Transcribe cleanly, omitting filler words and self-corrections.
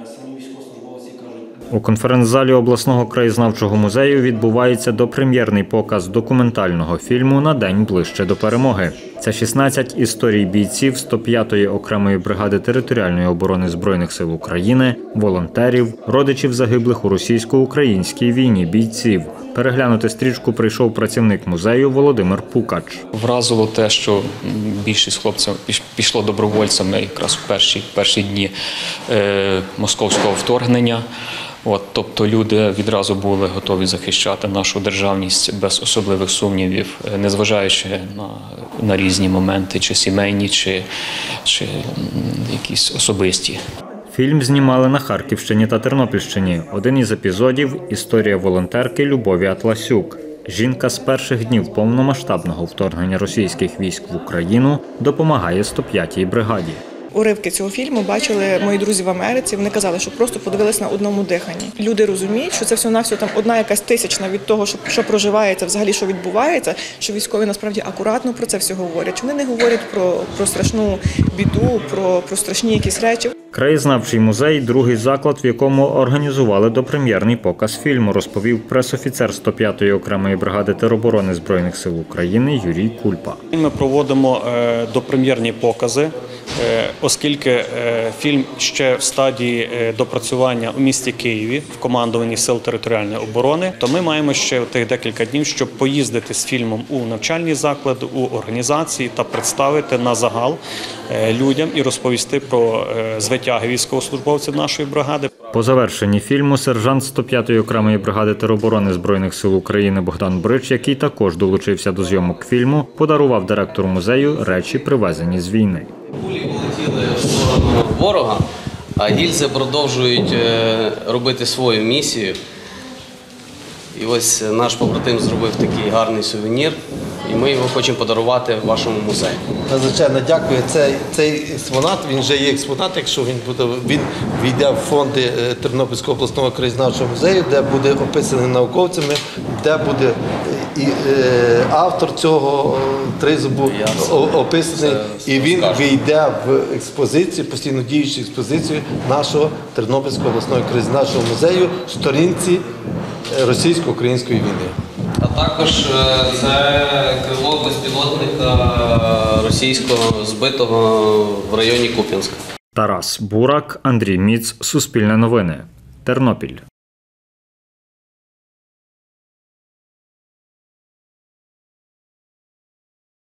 самі військовослужбовці кажуть. У конференц-залі обласного краєзнавчого музею відбувається допрем'єрний показ документального фільму «На день ближче до перемоги». Це 16 історій бійців 105-ї окремої бригади територіальної оборони Збройних сил України, волонтерів, родичів загиблих у російсько-українській війні бійців. Переглянути стрічку прийшов працівник музею Володимир Пукач. Вразило те, що більшість хлопців пішло добровольцями якраз в перші дні московського вторгнення. Тобто люди відразу були готові захищати нашу державність без особливих сумнівів, незважаючи на різні моменти, чи сімейні, чи якісь особисті. Фільм знімали на Харківщині та Тернопільщині. Один із епізодів – історія волонтерки Любові Атласюк. Жінка з перших днів повномасштабного вторгнення російських військ в Україну допомагає 105-й бригаді. Уривки цього фільму бачили мої друзі в Америці, вони казали, що просто подивилися на одному диханні. Люди розуміють, що це всього-навсього там одна якась тисячна від того, що проживається, взагалі, що відбувається, що військові насправді акуратно про це все говорять. Вони не говорять про страшну біду, про страшні якісь речі. Краєзнавчий музей – другий заклад, в якому організували допрем'єрний показ фільму, розповів пресофіцер 105-ї окремої бригади тероборони Збройних сил України Юрій Кульпа. Ми проводимо допрем'єрні покази, оскільки фільм ще в стадії допрацювання у місті Києві в командуванні Сил територіальної оборони, то ми маємо ще тих декілька днів, щоб поїздити з фільмом у навчальні заклади, у організації та представити на загал людям і розповісти про звитяги військовослужбовців нашої бригади. По завершенні фільму сержант 105-ї окремої бригади тероборони Збройних сил України Богдан Брич, який також долучився до зйомок фільму, подарував директору музею речі, привезені з війни. Кулі полетіли в сторону ворога, а гільзи продовжують робити свою місію. І ось наш побратим зробив такий гарний сувенір, і ми його хочемо подарувати вашому музею. Надзвичайно дякую. Цей експонат, він вже є експонат, якщо він війде в фонди Тернопільського обласного краєзнавчого музею, де буде описаний науковцями, де буде і автор цього тризубу описаний, і він війде в експозицію, постійно діючу експозицію нашого Тернопільського обласного краєзнавчого музею в сторінці російсько-української війни. А також це крило безпілотника російського збитого в районі Куп'янська. Тарас Бурак, Андрій Міц, Суспільне новини, Тернопіль.